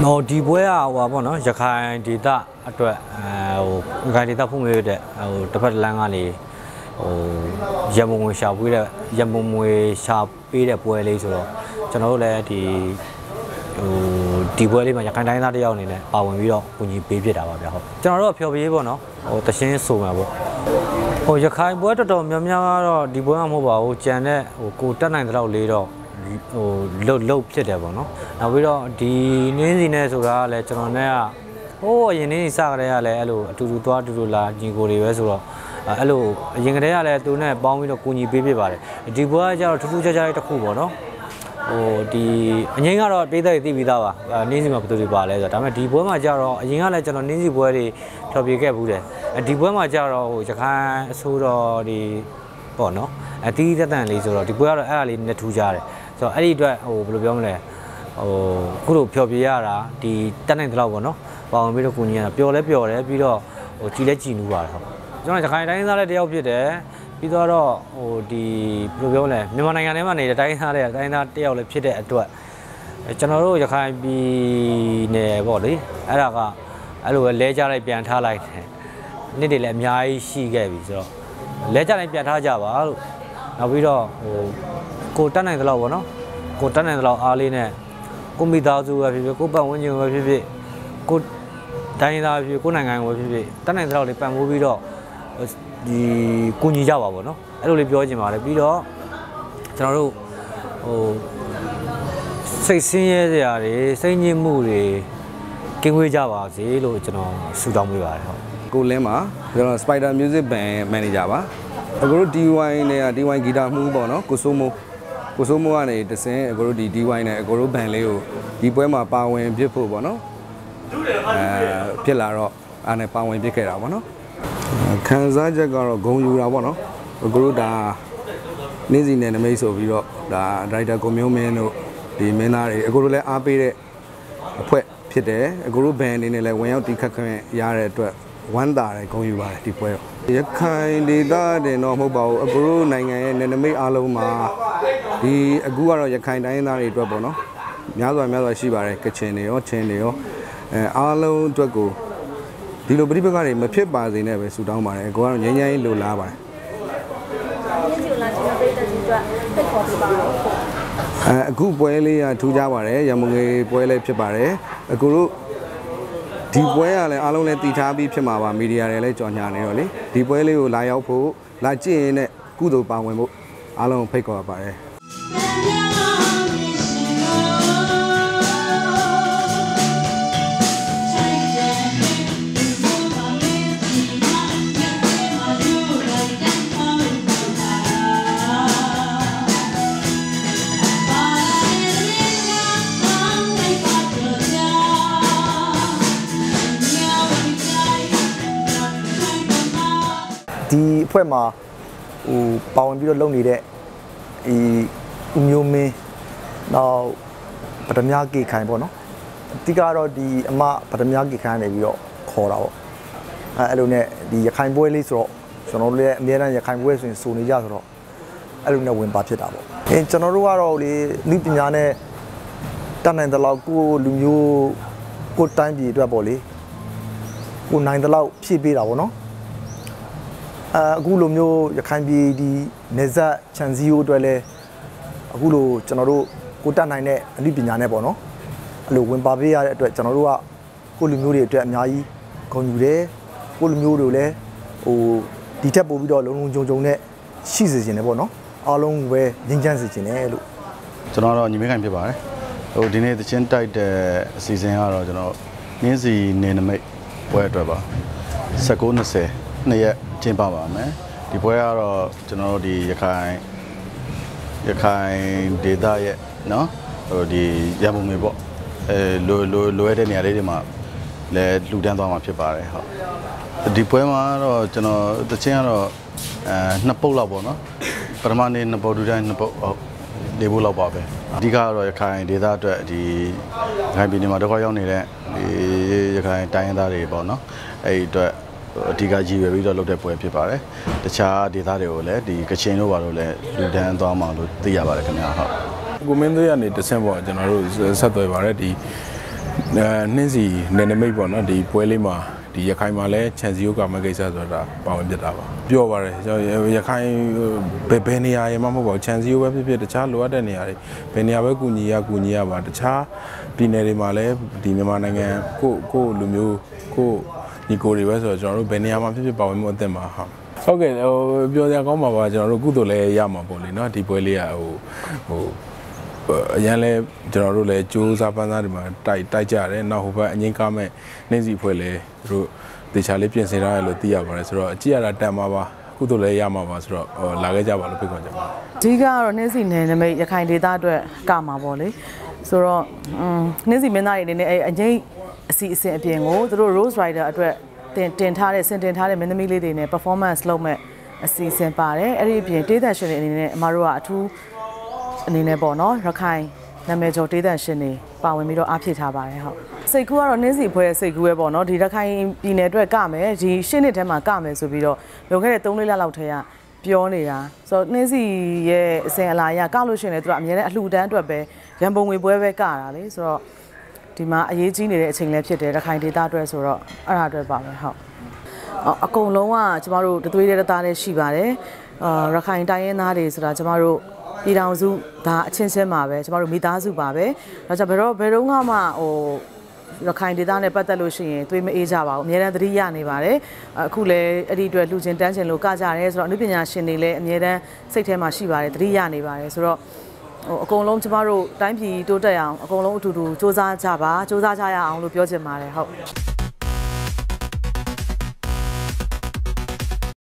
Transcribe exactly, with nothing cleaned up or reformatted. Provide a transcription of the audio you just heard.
နော်ဒီပွဲကဟိုပါပေါ့နော်ရခိုင်ဒေသအတွက်အဲဟိုရခိုင်ဒေသဖွံ့ဖြိုးတဲ့ဟိုတစ်ဖက်လမ်းကနေဟိုရမုံငွေရှာပေးတဲ့ရမုံငွေရှာပေးတဲ့ပွဲလေးဆိုတော့ကျွန်တော်တို့လည်းဒီဟိုဒီပွဲလေးမှာရခိုင်တိုင်းသားတယောက်အနေနဲ့ပါဝင်ပြီးတော့ကူညီပေးဖြစ်တာပါဗျာဟုတ်ကျွန်တော်တို့ဖျော်ဖြေပေါ့နော်ဟိုတရှင်းဆိုမှာပေါ့ဟိုရခိုင်ပွဲတော်တော်များများကတော့ဒီပွဲမှာမဟုတ်ပါဘူးကြံတဲ့ဟိုကိုတက်နိုင်တဲ့လောက်လေးတော့ဟိုလှုပ်လှုပ်ဖြစ်တယ်ပေါ့နော်နောက်ပြီးတော့ဒီနင်းစီနဲ့ဆိုတာကလည်းကျွန်တော်နဲ့ကဟိုးအရင်နင်းစီစကြတဲ့ကလည်းအဲ့လိုအတူတူသွားအတူတူလာညီကိုတွေပဲဆိုတော့အဲ့လိုအရင်ကတည်းကလည်းသူနဲ့ပေါင်းပြီးတော့ကူညီပေးဖြစ်ပါတယ်ဒီဘွားကကျတော့ထူးထူးခြားခြားလေးတစ်ခုပေါ့နော်ဟိုဒီအငိမ့်ကတော့တိတ်တိတ်သိပြီးသားပါနင်းစီမှာဘယ်သူတွေပါလဲဆိုတော့ဒါပေမဲ့ဒီဘွားမှာကျတော့အရင်ကလည်းကျွန်တော်နင်းစီဘွားတွေဖြောပြခဲ့ဘူးတယ်ဒီဘွားမှာကျတော့ဟိုရခိုင်အဆိုးတော်ဒီပေါ့နော်အတီးသက်တန်လေးဆိုတော့ဒီဘွားကတော့အဲ့ဒါလေးနဲ့ထူးခြားတယ်ဆိုတော့အဲ့ဒီအတွက်ဟိုဘယ်လိုပြောမလဲဟိုခုလိုဖျော်ပြရတာဒီတက်နိုင်တဲ့လောက်ပေါ့နော်ပေါဝင်ပြီးတော့ကူညီရတာပျော်လဲပျော်တယ်ပြီးတော့ဟိုကြည်လဲကြည်နူးပါတယ်ဟုတ်ကျွန်တော်ရခိုင်တိုင်းသားလည်းတယောက်ဖြစ်တယ်ပြီးတော့ဟိုဒီဘယ်လိုပြောမလဲမြန်မာနိုင်ငံထဲမှာနေတဲ့တိုင်းသားတဲ့တိုင်းသားတယောက်လည်းဖြစ်တဲ့အတွက်ကျွန်တော်တို့ရခိုင်ပြည်နယ်ပေါ့လေအဲ့ဒါကအဲ့လိုပဲလဲကြလိုက်ပြန်ထားလိုက်တယ်နေ့တွေလည်းအများကြီးရှိခဲ့ပြီဆိုတော့လဲကြလိုက်ပြန်ထားကြပါလို့နောက်ပြီးတော့ဟိုကိုတက်နိုင်တဲ့လောက်ပေါ့နော်ကိုတက်နိုင်တဲ့လောက်အားလေးနဲ့ကိုမိသားစုပဲဖြစ်ဖြစ်ကိုပတ်ဝန်းကျင်ပဲဖြစ်ဖြစ်ကိုတိုင်းသားဖြစ်ကိုနိုင်ငံပဲဖြစ်ဖြစ်တက်နိုင်တဲ့လောက်လေးပံ့ပိုးပြီးတော့ဒီကူညီကြပါပေါ့နော်အဲ့လိုလေးပြောချင်ပါတယ်ပြီးတော့ကျွန်တော်တို့ဟိုစိတ်ဆင်းရဲစရာတွေစိတ်ညစ်မှုတွေကင်းဝေးကြပါစေလို့ကျွန်တော်ဆုတောင်းပေးပါတယ်ဟုတ်ကိုလင်းပါကျွန်တော် Spider Music Band Manager ပါအခုတို့ D Y နဲ့ D Y ဂီတာမှုပေါ့နော်ကိုစိုးမိုးကိုစိုးမိုးကနေတစင်းအခုတို့ဒီ D Y နဲ့အခုတို့ဘန်လေးကိုဒီပွဲမှာပါဝင်ဖြစ်ဖို့ပေါ့နော်အဲဖြစ်လာတော့အားနဲ့ပါဝင်ဖြစ်ခဲ့တာပေါ့နော်ခံစားချက်ကတော့ဂုဏ်ယူတာပေါ့နော်အခုတို့ဒါနေ့စီနဲ့နမိတ်ဆိုပြီးတော့ဒါဒါရိုက်တာကိုမျိုးမင်းတို့ဒီမင်းသားတွေအခုတို့လည်းအားပေးတဲ့အဖွဲ့ဖြစ်တယ်အခုတို့ဘန်အနေနဲ့လည်းဝင်ရောက်တီးခတ်ခွင့်ရတဲ့အတွက်ဝမ်းသာတယ်ဂုဏ်ယူပါတယ်ဒီပွဲရခိုင်ဒေသတင်တော့မဟုတ်ပါဘူးအခုတို့နိုင်ငံရဲ့နယ်နိမိတ်အားလုံးမှာဒီအခုကတော့ရခိုင်တိုင်းသားတွေအတွက်ပေါ့နော်များစွာများစွာရှိပါတယ်ကချင်တွေရောချင်းတွေရောအဲအားလုံးအတွက်ကိုဒီလိုပြိပခါတွေမဖြစ်ပါစေနဲ့ပဲဆုတောင်းပါတယ်ကိုကတော့ငြိမ်းချမ်းရေးလိုလားပါတယ်အဲအခုပွဲလေးကထူးခြားပါတယ်ရမုံငွေပွဲလေးဖြစ်ပါတယ်အခုတို့ဒီပွဲကလည်းအားလုံးလည်းတည်ထားပြီးဖြစ်မှာပါမီဒီယာတွေလည်းကြော်ညာနေတော့လေဒီပွဲလေးကိုလာရောက်ဖို့လာကြည့်ရင်လည်းကုသိုလ်ပါဝင်ဖို့အားလုံးဖိတ်ခေါ်ပါတယ်ဒီအဖွဲ့မှာဟိုပါဝင်ပြီးတော့လုပ်နေတဲ့ဒီဦးမျိုးမင်းနောက်ပထမကေခိုင်ပေါ့နော်အတိကတော့ဒီအမပထမကေခိုင်နေပြီးတော့ခေါ်တာပေါ့အဲအဲ့လိုနဲ့ဒီရခိုင်ပွဲလေးဆိုတော့ကျွန်တော်တို့လည်းအများအားရခိုင်ပွဲဆိုရင်စုံနေကြဆိုတော့အဲ့လိုနဲ့ဝင်ပါဖြစ်တာပေါ့အင်းကျွန်တော်တို့ကတော့လေလူပညာနဲ့တတ်နိုင်တဲ့လောက်ကိုလူမျိုးကိုတိုင်းပြည်အတွက်ပေါ့လေကိုနိုင်တဲ့လောက်ဖြည့်ပေးတာပေါ့နော်အခုလိုမျိုးရခိုင်ပြည်ဒီနေဇက်ချန်စီယိုအတွက်လဲအခုလိုကျွန်တော်တို့ကိုတက်နိုင်တဲ့အနုပညာနဲ့ပေါ့နော်အဲ့လိုဝင်ပါပေးရတဲ့အတွက်ကျွန်တော်တို့ကကိုလူမျိုးတွေအတွက်အများကြီးဂုဏ်ယူတယ်ကိုလူမျိုးတွေလည်းဟိုဒီထက်ပိုပြီးတော့လုံလုံခြုံခြုံနဲ့ရှိစေချင်တယ်ပေါ့နော်အားလုံးပဲငြိမ်းချမ်းစေချင်တယ်လို့ကျွန်တော်တော့ညီမခိုင်ဖြစ်ပါတယ်ဟိုဒီနေ့သချင်းတိုက်တဲ့အစီအစဉ်ကတော့ကျွန်တော်နင်းစီနေနမိတ်ပွဲအတွက်ပါ၁၉ ၂၀နှစ်ရက်ကျင်းပပါမယ်ဒီပွဲကတော့ကျွန်တော်တို့ဒီရခိုင်ရခိုင်ဒေသရဲ့เนาะဟိုဒီရမုံငွေပေါ့အဲလိုလိုလွဲတဲ့နေရာလေးတွေမှာလည်းလှူဒန်းသွားမှာဖြစ်ပါတယ်ဟုတ်ဒီပွဲမှာတော့ကျွန်တော်တချင်းကတော့အဲနှစ်ပုတ်လောက်ပေါ့နော်ပထမနေ့နှစ်ပုတ်ဒုတိယနှစ်ပုတ်ဟုတ်လေးပုတ်လောက်ပါပဲအဓိကတော့ရခိုင်ဒေသအတွက်ဒီရခိုင်ပြည်နယ်မှာဒုက္ခရောက်နေတဲ့ဒီရခိုင်တိုင်းရင်းသားတွေပေါ့နော်အဲ့ဒီအတွက်အဓိကရည်ရွယ်ပြီးတော့လုပ်တဲ့ပွဲဖြစ်ပါတယ်။တခြားဒေသတွေကိုလည်းဒီကချင်တို့ဘာလို့လဲလူဒန်းသွားမှာလို့သိရပါတယ်ခင်ဗျာဟုတ်ကိုမင်းသေးကနေတဆင့်ပေါ့ကျွန်တော်တို့ဆက်သွယ်ပါတယ်ဒီနှင်းစီနယ်နိမိတ်ပေါ့နော်ဒီပွဲလေးမှာဒီရခိုင်မှာလည်းချန်စီယိုကမကိစ္စဆိုတာပါဝင်ဖြစ်တာပါပြောပါတယ်ရခိုင်ဘယ်ဘယ်နေရာရမှမဟုတ်ပါဘူးချန်စီယိုပဲဖြစ်ဖြစ်တခြားလိုအပ်တဲ့နေရာတွေဘယ်နေရာပဲကူညီရကူညီရပါတခြားပြည်နယ်တွေမှာလည်းဒီမြန်မာနိုင်ငံကိုကိုလူမျိုးကိုညီကိုတွေပဲဆိုတော့ကျွန်တော်တို့ဘယ်နေရာမှာဖြစ်ဖြစ်ပါဝင်မှုအသင့်ပါဟာဟုတ်ကဲ့ဟိုပြောစရာကောင်းပါပါကျွန်တော်တို့ကုသိုလ်လည်းရမှာပေါ့လေနော်ဒီပွဲလေးကဟိုဟိုအရင်လဲကျွန်တော်တို့လည်းစူးစမ်းပန်းစားတွေမှာတိုက်တိုက်ကြတယ်နောက်ဟိုဘက်အငင်းကားမဲ့နှင်းစီဖွဲ့လဲတို့တေချာလေးပြင်ဆင်ထားရလို့သိရပါတယ်ဆိုတော့အကြည့်ရတာတန်ပါပါကုသိုလ်လည်းရမှာပါဆိုတော့လာခဲ့ကြပါလို့ဖိတ်ခေါ်ကြပါအဓိကကတော့နှင်းစီနယ်နိမိတ်ရခိုင်ဒေသအတွက်ကမှာပေါ့လေဆိုတော့နှင်းစီမင်းသားတွေအနေနဲ့အဲအငိမ့်အစီအစဉ်အပြင်ကိုသူတို့ Rose Rider အတွက်တင်တင်ထားတဲ့စင်တင်ထားတဲ့မင်းသမီးလေးတွေနဲ့ performance လုပ်မဲ့အစီအစဉ်ပါတယ်အဲ့ဒီအပြင်တေးသံရှင်တွေအနေနဲ့အမတို့ကအထူးအနေနဲ့ပေါ့နော်ရခိုင်နာမည်ကျော်တေးသံရှင်တွေပါဝင်ပြီးတော့အားဖြည့်ထားပါတယ်ဟုတ်စိတ်ကူးကတော့နှင်းစီဖွဲ့ရဲ့စိတ်ကူးပဲပေါ့နော်ဒီရခိုင်ပြည်နယ်အတွက်ကမယ်ဒီရှင်းနှစ်ထဲမှာကမယ်ဆိုပြီးတော့လွန်ခဲ့တဲ့သုံးလေးလလောက်ထဲကပြောနေတာဆိုတော့နှင်းစီရဲ့အစဉ်အလာအရကလို့ရှိရင်လည်းသူကအများနဲ့အလှူဒန်းအတွက်ပဲရန်ပုံငွေပွဲပဲကတာလေဆိုတော့ဒီမှာအရေးကြီးနေတဲ့အချိန်လည်းဖြစ်တယ်ရခိုင်ဒေသအတွက်ဆိုတော့အဲ့ဒါအတွက်ပါပဲဟုတ်အကုန်လုံးကကျမတို့တသွေးတဲ့သားလေးရှိပါတယ်အာရခိုင်တိုင်းရင်းသားတွေဆိုတာကျမတို့ပြည်ထောင်စုဒါအချင်းချင်းပါပဲကျမတို့မိသားစုပါပဲဒါကြောင့်ဘယ်တော့ဘယ်တော့မှဟိုရခိုင်ဒေသနဲ့ပတ်သက်လို့ရှိရင်သွေးမအေးကြပါဘူးအများတန်းသတိရနေပါတယ်အခုလည်းအဲ့ဒီအတွက်လှူချင်းတန်းချင်းလို့ကကြရဲဆိုတော့အနုပညာရှင်တွေလည်းအများတန်းစိတ်ထဲမှာရှိပါတယ်သတိရနေပါတယ်ဆိုတော့ဟိုအကုန်လုံးကျမတို့တိုင်းပြည်တိုးတက်အောင်အကုန်လုံးအတူတူစ조사ကြပါစ조사ကြရအောင်လို့ပြောချင်ပါတယ်ဟုတ်